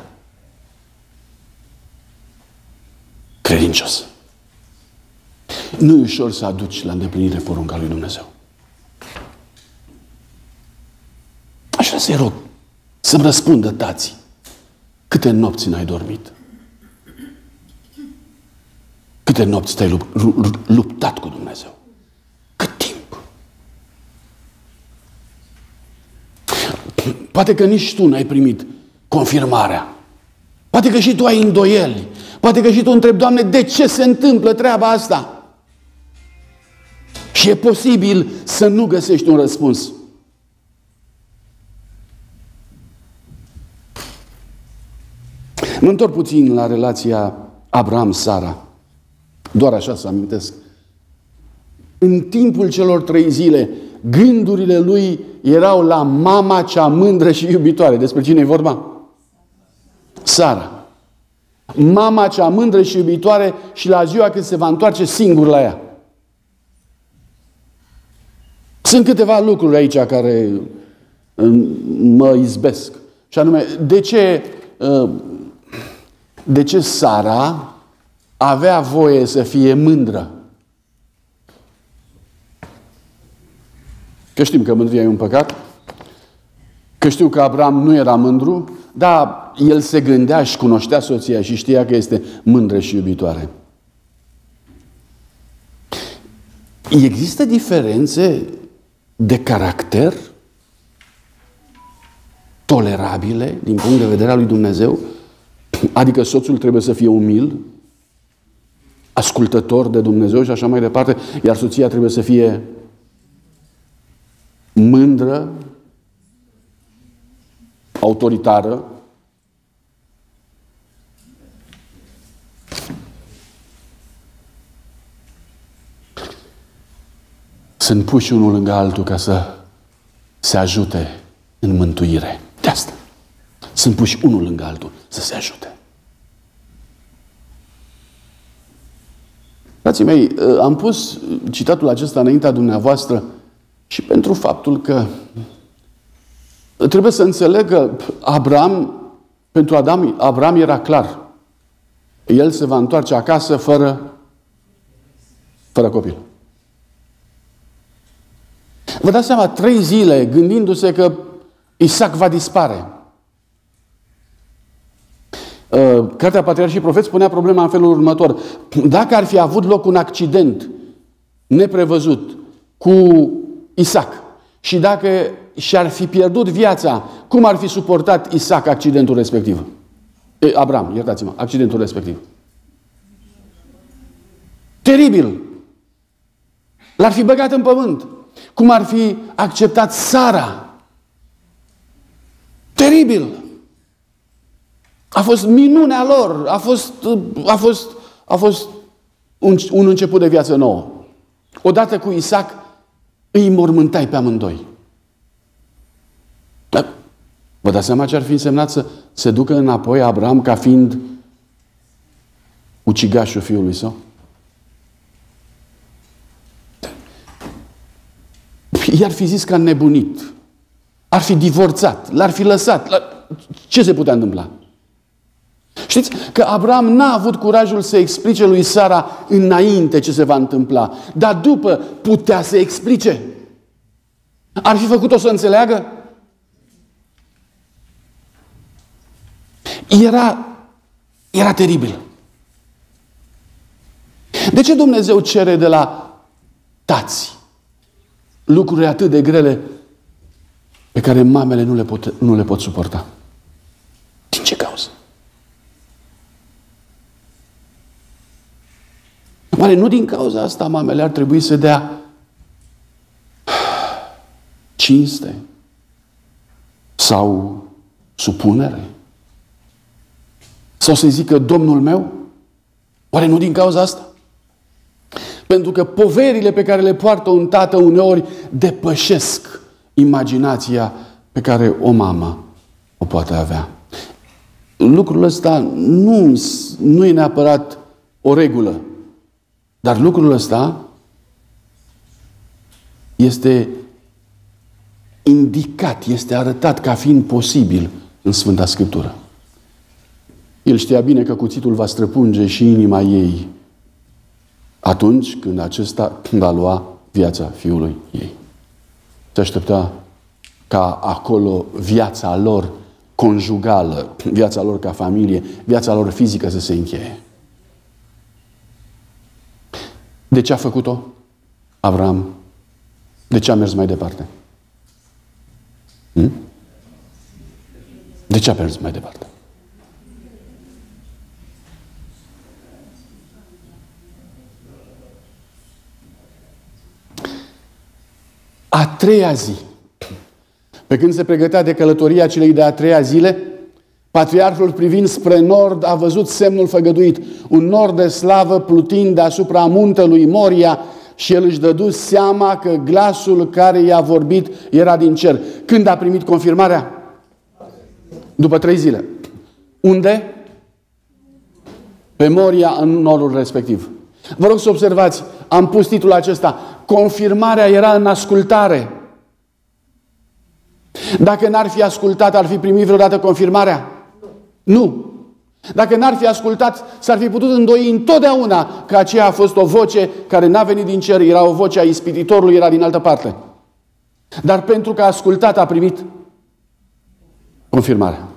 credincios. Nu e ușor să aduci la îndeplinire porunca lui Dumnezeu. Aș vrea să-i rog să-mi răspundă tații. Câte nopți n-ai dormit? Câte nopți te-ai luptat cu Dumnezeu? Cât timp? Poate că nici tu n-ai primit confirmarea. Poate că și tu ai îndoieli. Poate că și tu întrebi, Doamne, de ce se întâmplă treaba asta? Și e posibil să nu găsești un răspuns. Mă întorc puțin la relația Abraham-Sara. Doar așa să amintesc. În timpul celor 3 zile, gândurile lui erau la mama cea mândră și iubitoare. Despre cine e vorba? Sara. Mama cea mândră și iubitoare și la ziua când se va întoarce singur la ea. Sunt câteva lucruri aici care mă izbesc. Și anume, de ce Sara avea voie să fie mândră? Că știm că mândria e un păcat, că știu că Abraham nu era mândru, dar el se gândea și cunoștea soția și știa că este mândră și iubitoare. Există diferențe de caracter tolerabile din punct de vedere al lui Dumnezeu? Adică soțul trebuie să fie umil, ascultător de Dumnezeu și așa mai departe, iar soția trebuie să fie mândră, autoritară. Sunt puși unul lângă altul ca să se ajute în mântuire. De asta. Sunt puși unul lângă altul să se ajute. Frații mei, am pus citatul acesta înaintea dumneavoastră și pentru faptul că trebuie să înțeleg că pentru Abraham era clar. El se va întoarce acasă fără copil. Vă dați seama, 3 zile gândindu-se că Isaac va dispare. Cartea Patriarhii și Profeți spunea problema în felul următor. Dacă ar fi avut loc un accident neprevăzut cu Isaac și dacă și-ar fi pierdut viața, cum ar fi suportat Isaac accidentul respectiv? Abraham, iertați-mă, accidentul respectiv. Teribil! L-ar fi băgat în pământ. Cum ar fi acceptat Sara Teribil! A fost minunea lor, a fost un început de viață nouă. Odată cu Isaac, îi mormântai pe amândoi. Dar vă dați seama ce ar fi însemnat să se ducă înapoi Abraham ca fiind ucigașul fiului său? I-ar fi zis că a nebunit. Ar fi divorțat, l-ar fi lăsat. Ce se putea întâmpla? Știți că Abraham n-a avut curajul să explice lui Sara înainte ce se va întâmpla, dar după putea să explice. Ar fi făcut-o să înțeleagă? Era teribil. De ce Dumnezeu cere de la tați lucruri atât de grele pe care mamele nu le pot suporta? Din ce cauză? Oare nu din cauza asta mamele ar trebui să dea cinste sau supunere? Sau să zică Domnul meu? Oare nu din cauza asta? Pentru că poverile pe care le poartă un tată uneori depășesc imaginația pe care o mamă o poate avea. Lucrul ăsta nu e neapărat o regulă, dar lucrul ăsta este indicat, este arătat ca fiind posibil în Sfânta Scriptură. El știa bine că cuțitul va străpunge și inima ei atunci când acesta va lua viața fiului ei. Se aștepta ca acolo viața lor conjugală, viața lor ca familie, viața lor fizică să se încheie. De ce a făcut-o Avram? De ce a mers mai departe? De ce a mers mai departe? A treia zi, pe când se pregătea de călătoria celei de-a treia zile, patriarhul, privind spre nord, a văzut semnul făgăduit, un nor de slavă plutind deasupra muntelui Moria, și el își dădu seama că glasul care i-a vorbit era din cer. Când a primit confirmarea? După 3 zile. Unde? Pe Moria, în norul respectiv. Vă rog să observați, am pus titlul acesta: confirmarea era în ascultare. Dacă n-ar fi ascultat, ar fi primit vreodată confirmarea? Nu. Dacă n-ar fi ascultat, s-ar fi putut îndoi întotdeauna că aceea a fost o voce care n-a venit din cer, era o voce a ispititorului, era din altă parte. Dar pentru că a ascultat, a primit confirmarea.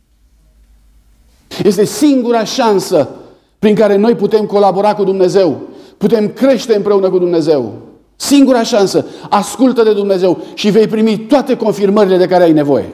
Este singura șansă prin care noi putem colabora cu Dumnezeu, putem crește împreună cu Dumnezeu. Singura șansă. Ascultă de Dumnezeu și vei primi toate confirmările de care ai nevoie.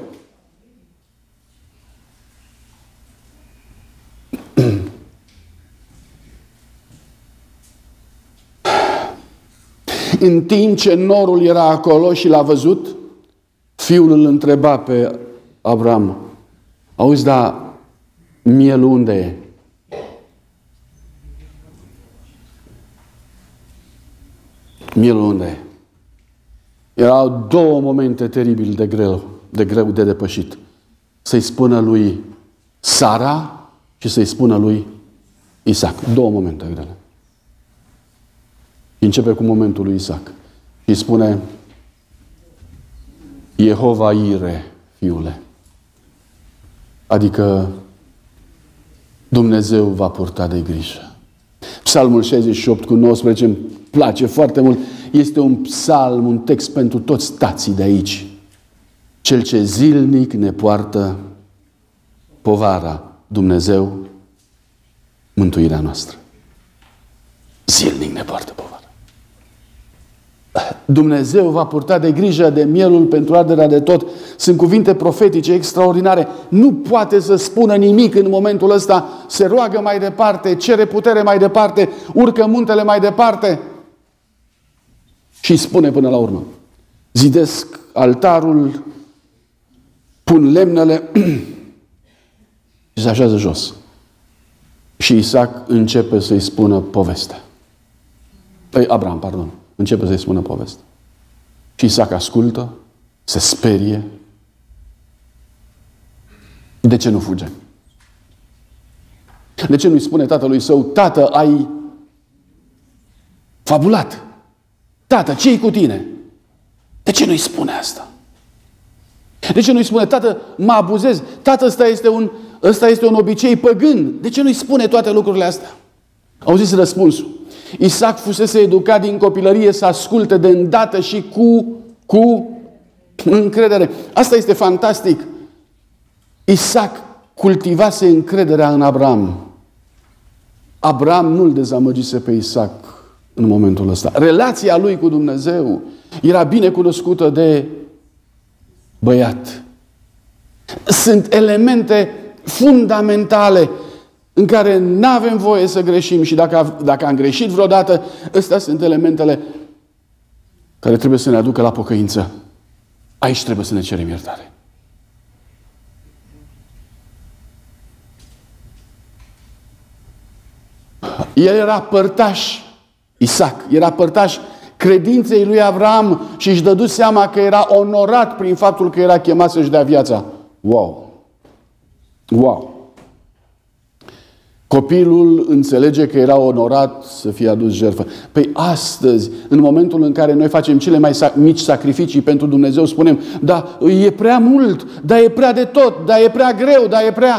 În timp ce norul era acolo și l-a văzut, fiul îl întreba pe Avram: auzi, dar mielul unde e? Mielul unde e? Erau 2 momente teribil de greu de depășit. Să-i spună lui Sara și să-i spună lui Isaac. 2 momente grele. Începe cu momentul lui Isaac. Și îi spune: Jehova Ire, fiule. Adică Dumnezeu va purta de grijă. Psalmul 68 cu 19 îmi place foarte mult. Este un psalm, un text pentru toți tații de aici. Cel ce zilnic ne poartă povara, Dumnezeu, mântuirea noastră. Zilnic ne poartă povara. Dumnezeu va purta de grijă de mielul pentru arderea de tot. Sunt cuvinte profetice extraordinare. Nu poate să spună nimic în momentul ăsta. Se roagă mai departe, cere putere mai departe, urcă muntele mai departe și spune până la urmă: zidesc altarul pun lemnele și se așează jos. Și Isaac începe să-i spună povestea. Abraham, pardon. Începe să-i spună povestea. Și Isaac ascultă, se sperie. De ce nu fuge? De ce nu-i spune tatălui său: tată, ai fabulat? Tată, ce-i cu tine? De ce nu-i spune asta? De ce nu-i spune: tată, mă abuzez? Tată, ăsta este un obicei păgân. De ce nu-i spune toate lucrurile astea? Auziți răspunsul. Isaac fusese educat din copilărie să asculte de îndată și cu încredere. Asta este fantastic. Isaac cultivase încrederea în Abraham. Abraham nu-l dezamăgise pe Isaac în momentul ăsta. Relația lui cu Dumnezeu era bine cunoscută de băiat. Sunt elemente fundamentale în care nu avem voie să greșim și dacă am greșit vreodată, astea sunt elementele care trebuie să ne aducă la pocăință. Aici trebuie să ne cerem iertare. El era părtaș, Isaac, era părtaș credinței lui Abraham și își dădu seama că era onorat prin faptul că era chemat să-și dea viața. Wow! Wow! Copilul înțelege că era onorat să fie adus jertfă. Păi astăzi, în momentul în care noi facem cele mai mici sacrificii pentru Dumnezeu, spunem: da, e prea mult, da, e prea de tot, da, e prea greu, da, e prea...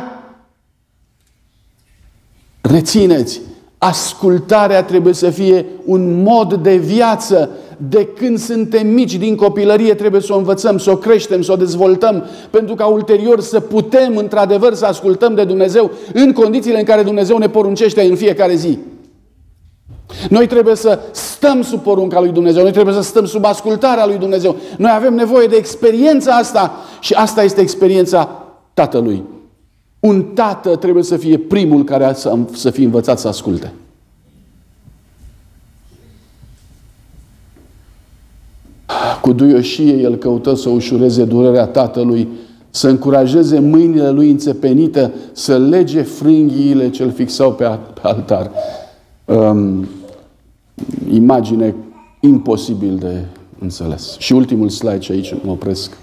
Rețineți! Ascultarea trebuie să fie un mod de viață. De când suntem mici, din copilărie, trebuie să o învățăm, să o creștem, să o dezvoltăm, pentru ca ulterior să putem, într-adevăr, să ascultăm de Dumnezeu în condițiile în care Dumnezeu ne poruncește în fiecare zi. Noi trebuie să stăm sub porunca lui Dumnezeu, noi trebuie să stăm sub ascultarea lui Dumnezeu. Noi avem nevoie de experiența asta și asta este experiența tatălui. Un tată trebuie să fie primul care să fie învățat să asculte. Cu duioșie el căută să ușureze durerea tatălui, să încurajeze mâinile lui înțepenite, să lege frânghiile ce îl fixau pe altar. Imagine imposibil de înțeles. Și ultimul slide, și aici mă opresc.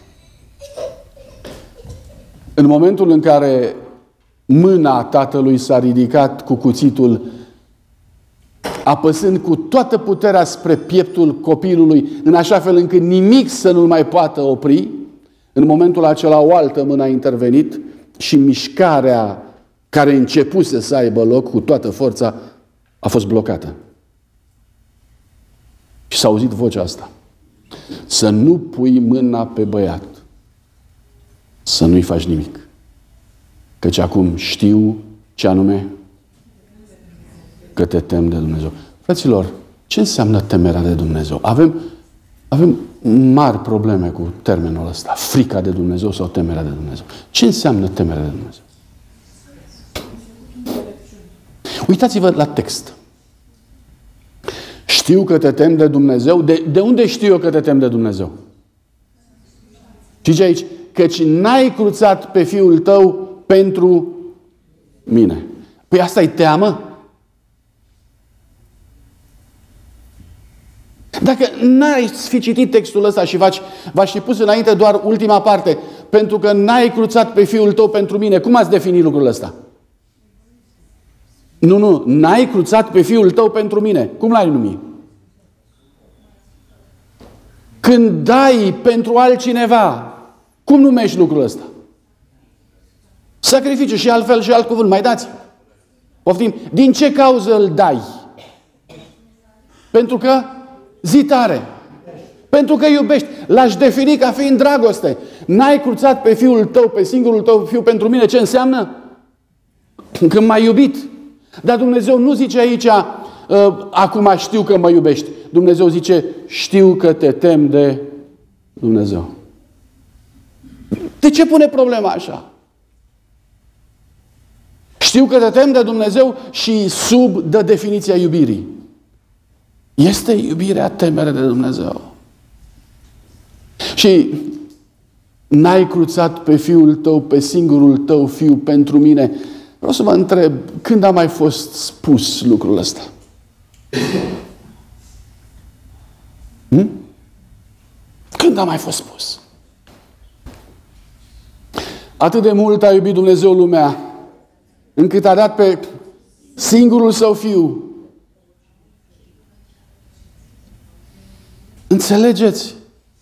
În momentul în care mâna tatălui s-a ridicat cu cuțitul, apăsând cu toată puterea spre pieptul copilului, în așa fel încât nimic să nu-l mai poată opri, în momentul acela o altă mână a intervenit și mișcarea care începuse să aibă loc cu toată forța a fost blocată. Și s-a auzit vocea asta: să nu pui mâna pe băiat, să nu-i faci nimic. Căci acum știu ce anume? Că te temi de Dumnezeu. Fraților, ce înseamnă temerea de Dumnezeu? Avem mari probleme cu termenul ăsta. Frica de Dumnezeu sau temerea de Dumnezeu. Ce înseamnă temerea de Dumnezeu? Uitați-vă la text. Știu că te temi de Dumnezeu. De unde știu eu că te temi de Dumnezeu? Știți aici? Căci n-ai cruțat pe Fiul tău pentru mine. Păi asta e teamă? Dacă n-ai fi citit textul ăsta și v-aș fi pus înainte doar ultima parte, pentru că n-ai cruțat pe Fiul tău pentru mine, cum ați definit lucrul ăsta? Nu, n-ai cruțat pe Fiul tău pentru mine. Cum l-ai numit? Când dai pentru altcineva, cum numești lucrul ăsta? Sacrificiu și altfel și alt cuvânt. Mai dați? Poftim. Din ce cauză îl dai? Pentru că zi tare. Pentru că iubești. L-aș defini ca fiind dragoste. N-ai cruțat pe Fiul tău, pe singurul tău Fiu pentru mine. Ce înseamnă? Că m-ai iubit. Dar Dumnezeu nu zice aici: acum știu că mă iubești. Dumnezeu zice: știu că te temi de Dumnezeu. De ce pune problema așa? Știu că te temi de Dumnezeu și dă definiția iubirii. Este iubirea temere de Dumnezeu. Și n-ai cruțat pe Fiul Tău, pe singurul Tău Fiu pentru mine. Vreau să vă întreb, când a mai fost spus lucrul ăsta? Când a mai fost spus? Atât de mult a iubit Dumnezeu lumea, încât a dat pe singurul Său Fiu. Înțelegeți?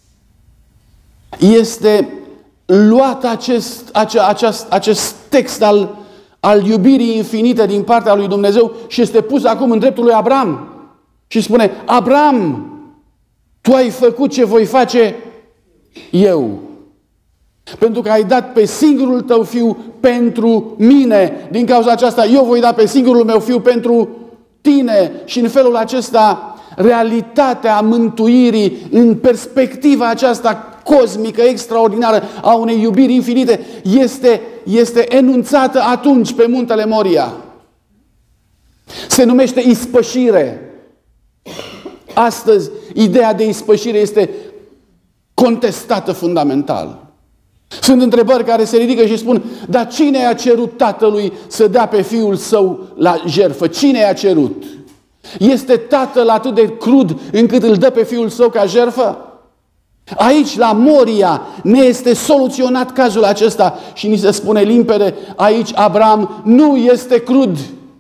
Este luat acest text al iubirii infinite din partea lui Dumnezeu și este pus acum în dreptul lui Abraham. Și spune, Abraham, tu ai făcut ce voi face eu. Pentru că ai dat pe singurul tău fiu pentru mine. Din cauza aceasta, eu voi da pe singurul meu fiu pentru tine. Și în felul acesta, realitatea mântuirii în perspectiva aceasta cosmică, extraordinară, a unei iubiri infinite, este enunțată atunci pe muntele Moria. Se numește ispășire. Astăzi, ideea de ispășire este contestată fundamental. Sunt întrebări care se ridică și spun, dar cine i-a cerut Tatălui să dea pe Fiul Său la jertfă? Cine i-a cerut? Este Tatăl atât de crud încât îl dă pe Fiul Său ca jertfă? Aici, la Moria, ne este soluționat cazul acesta și ni se spune limpede, aici Abraham nu este crud.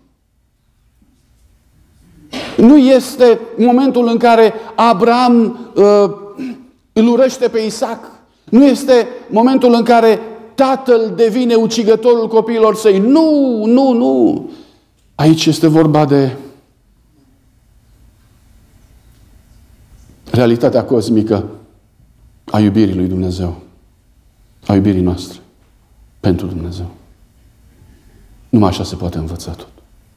Nu este momentul în care Abraham îl urăște pe Isaac. Nu este momentul în care tatăl devine ucigătorul copiilor săi. Nu. Aici este vorba de realitatea cosmică a iubirii lui Dumnezeu. A iubirii noastre pentru Dumnezeu. Numai așa se poate învăța tot.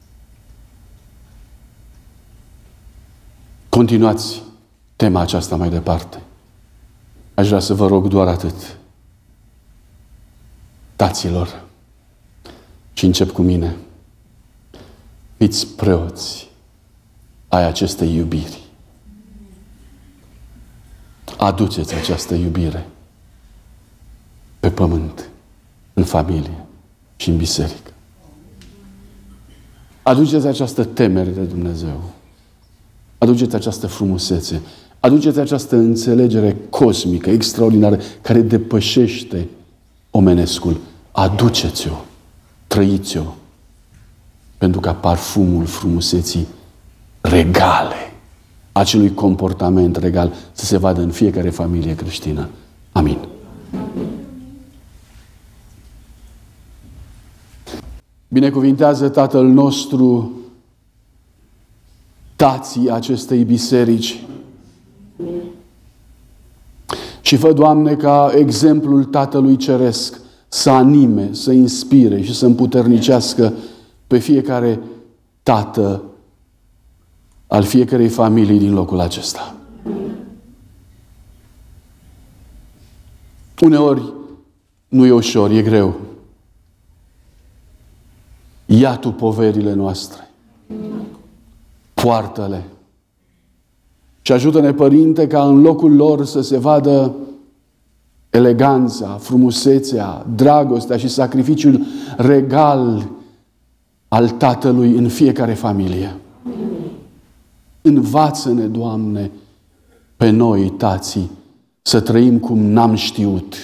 Continuați tema aceasta mai departe. Aș vrea să vă rog doar atât. Taților, și încep cu mine, fiți preoți ai acestei iubiri. Aduceți această iubire pe pământ, în familie și în biserică. Aduceți această temere de Dumnezeu. Aduceți această frumusețe. Aduceți această înțelegere cosmică, extraordinară, care depășește omenescul. Aduceți-o, trăiți-o, pentru ca parfumul frumuseții regale, acelui comportament regal, să se vadă în fiecare familie creștină. Amin. Binecuvintează Tatăl nostru tații acestei biserici. Și fă, Doamne, ca exemplul Tatălui Ceresc să anime, să inspire și să împuternicească pe fiecare tată al fiecărei familii din locul acesta. Uneori nu e ușor, e greu. Ia Tu poverile noastre. Poartă-le. Și ajută-ne, Părinte, ca în locul lor să se vadă eleganța, frumusețea, dragostea și sacrificiul regal al Tatălui în fiecare familie. Învață-ne, Doamne, pe noi, tații, să trăim cum n-am știut.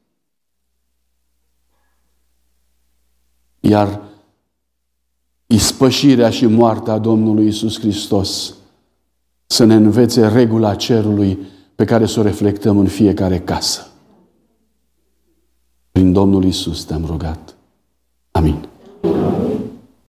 Iar ispășirea și moartea Domnului Iisus Hristos să ne învețe regula cerului pe care să o reflectăm în fiecare casă. Prin Domnul Iisus te-am rugat. Amin.